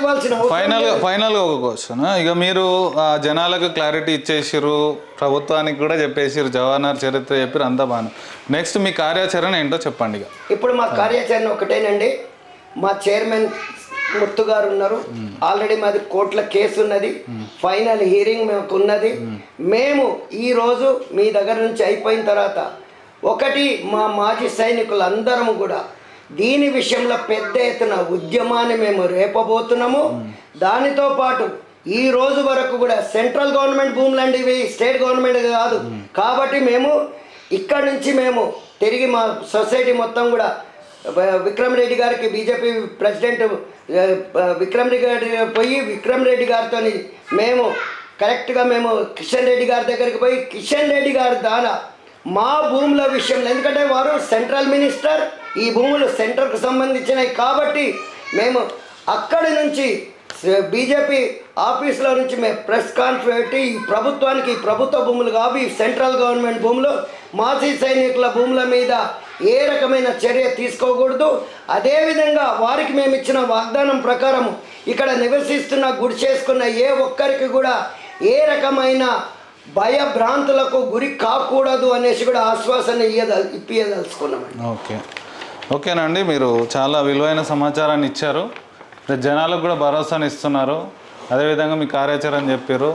ఇవ్వాల్సిన ఫైనల్గా ఒక క్వశ్చన్, ఇక మీరు జనాలకు క్లారిటీ ఇచ్చేసిరు, ప్రభుత్వానికి కూడా చెప్పేసిరు, జవహర్లాల్ చరిత్ర చెప్పారు, అంతా బాగా. నెక్స్ట్ మీ కార్యాచరణ ఏంటో చెప్పండి. ఇక ఇప్పుడు మా కార్యాచరణ ఒకటేనండి. మా చైర్మన్ ముత్తు గారు ఉన్నారు, ఆల్రెడీ మాది కోర్టుల కేసు ఉన్నది, ఫైనల్ హీరింగ్ మాకు ఉన్నది. మేము ఈరోజు మీ దగ్గర నుంచి అయిపోయిన తర్వాత ఒకటి మా మాజీ సైనికులందరము కూడా దీని విషయంలో పెద్ద ఎత్తున ఉద్యమాన్ని మేము రేపబోతున్నాము. దానితో పాటు ఈ రోజు వరకు కూడా సెంట్రల్ గవర్నమెంట్ భూములండి ఇవి, స్టేట్ గవర్నమెంట్ కాదు. కాబట్టి మేము ఇక్కడ నుంచి మేము తిరిగి మా సొసైటీ మొత్తం కూడా విక్రమ్ రెడ్డి గారికి, బీజేపీ ప్రెసిడెంట్ విక్రమ్ రెడ్డి గారి పోయి విక్రమ్ రెడ్డి గారితో మేము కరెక్ట్గా మేము కిషన్ రెడ్డి గారి దగ్గరికి పోయి కిషన్ రెడ్డి గారి ద్వారా మా భూముల విషయంలో, ఎందుకంటే వారు సెంట్రల్ మినిస్టర్, ఈ భూములు సెంటర్కు సంబంధించినవి కాబట్టి మేము అక్కడి నుంచి బీజేపీ ఆఫీసులో నుంచి మేము ప్రెస్ కాన్ఫరెన్స్ పెట్టి ఈ ప్రభుత్వానికి ప్రభుత్వ భూములు కావు, ఈ సెంట్రల్ గవర్నమెంట్ భూములు, మాజీ సైనికుల భూముల మీద ఏ రకమైన చర్య తీసుకోకూడదు. అదేవిధంగా వారికి మేము ఇచ్చిన వాగ్దానం ప్రకారం ఇక్కడ నివసిస్తున్న గుడి చేసుకున్న ఏ ఒక్కరికి కూడా ఏ రకమైన భయభ్రాంతులకు గురి కాకూడదు అనేసి కూడా ఆశ్వాసన ఇప్పించదలుచుకున్నామండి. ఓకేనండి, మీరు చాలా విలువైన సమాచారాన్ని ఇచ్చారు, జనాలకు కూడా భరోసాని ఇస్తున్నారు, అదేవిధంగా మీ కార్యాచరణ చెప్పారు.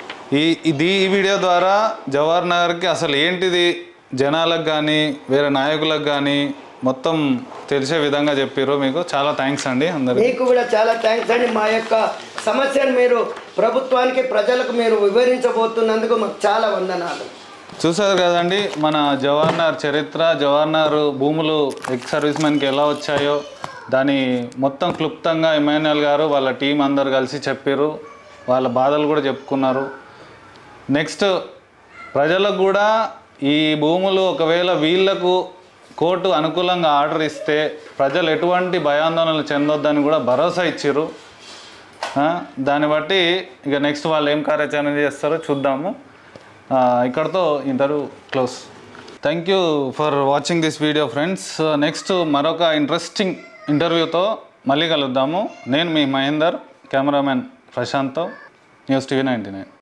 ఈ వీడియో ద్వారా జవహర్ నగర్కి అసలు ఏంటిది జనాలకు కానీ వేరే నాయకులకు కానీ మొత్తం తెలిసే విధంగా చెప్పారు. మీకు చాలా థ్యాంక్స్ అండి. అందరికీ మీకు కూడా చాలా థ్యాంక్స్ అండి. మా యొక్క సమస్యను మీరు ప్రభుత్వానికి ప్రజలకు మీరు వివరించబోతున్నందుకు మాకు చాలా వందనాలు. చూసారు కదండి మన జవహర్ నగర్ చరిత్ర, జవహర్ నగర్ భూములు ఎక్స్ సర్వీస్ మెన్కి ఎలా వచ్చాయో దాని మొత్తం క్లుప్తంగా ఇమాన్యుయల్ గారు వాళ్ళ టీం అందరు కలిసి చెప్పారు, వాళ్ళ బాధలు కూడా చెప్పుకున్నారు. నెక్స్ట్ ప్రజలకు కూడా ఈ భూములు ఒకవేళ వీళ్లకు కోర్టు అనుకూలంగా ఆర్డర్ ఇస్తే ప్రజలు ఎటువంటి భయాందోళనలు చెందొద్దని కూడా భరోసా ఇచ్చారు. దాన్ని బట్టి ఇక నెక్స్ట్ వాళ్ళు ఏం కార్యాచరణ చేస్తారో చూద్దాము. ఇక్కడతో interview close. Thank you for watching this video friends. Next మరొక ఇంట్రెస్టింగ్ ఇంటర్వ్యూతో మళ్ళీ కలుద్దాము. నేను మీ మహేందర్, కెమెరామెన్ ప్రశాంత్తో, న్యూస్ టీవీ 99.